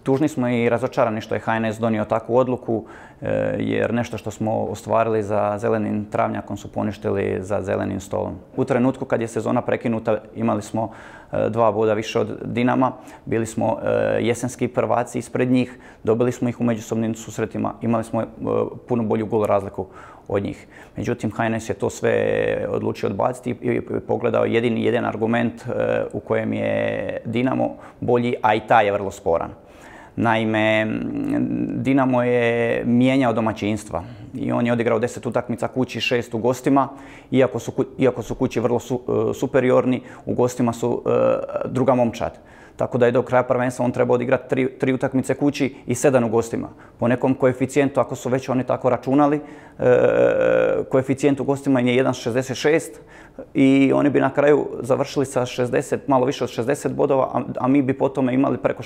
Tužni smo i razočarani što je HNS donio takvu odluku, jer nešto što smo ostvarili za zelenim travnjakom su poništili za zelenim stolom. U trenutku kad je sezona prekinuta imali smo 2 boda više od Dinama, bili smo jesenski prvaci ispred njih, dobili smo ih u međusobnim susretima, imali smo puno bolju gol razliku od njih. Međutim, HNS je to sve odlučio odbaciti i pogledao jedan argument u kojem je Dinamo bolji, a i taj je vrlo sporan. Naime, Dinamo je mijenjao domaćinstva i on je odigrao 10 utakmica kući, 6 u gostima. Iako su kući vrlo superiorni, u gostima su druga momčad. Tako da je do kraja prvenstva on trebao odigrati 3 utakmice kući i 7 u gostima. Po nekom koeficijentu, ako su već oni tako računali, koeficijent u gostima je 1,66 i oni bi na kraju završili sa 60, malo više od 60 bodova, a mi bi po tome imali preko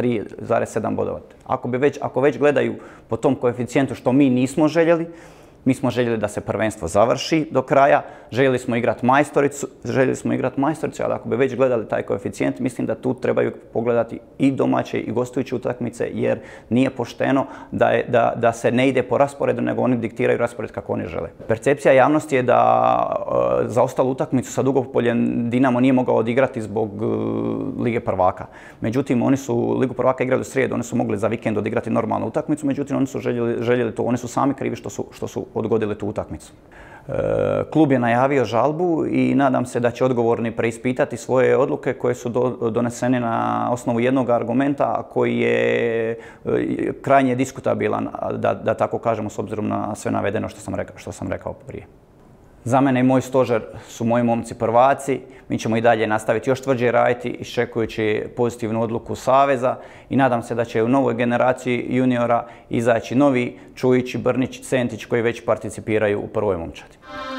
63,7 bodova. Ako već gledaju po tom koeficijentu što mi nismo željeli, mi smo željeli da se prvenstvo završi do kraja, željeli smo igrati majstoricu, ali ako bi već gledali taj koeficijent, mislim da tu trebaju pogledati i domaće i gostujuće utakmice, jer nije pošteno da se ne ide po rasporedu, nego oni diktiraju raspored kako oni žele. Percepcija javnosti je da za ostalu utakmicu sa Dugopoljem Dinamo nije mogao odigrati zbog Lige prvaka. Međutim, oni su Ligu prvaka igrali u srijedu, oni su mogli za vikend odigrati normalnu utakmicu, međutim, oni su željeli to, oni su sami krivi što su odgodili tu utakmicu. Klub je najavio žalbu i nadam se da će odgovorni preispitati svoje odluke koje su donesene na osnovu jednog argumenta koji je krajnje diskutabilan, da tako kažemo, s obzirom na sve navedeno što sam rekao prije. Za mene i moj stožer su moji momci prvaci. Mi ćemo i dalje nastaviti još tvrđe raditi iščekujući pozitivnu odluku Saveza i nadam se da će u novoj generaciji juniora izaći novi Čujić, Brnić, Centić koji već participiraju u prvoj momčadi.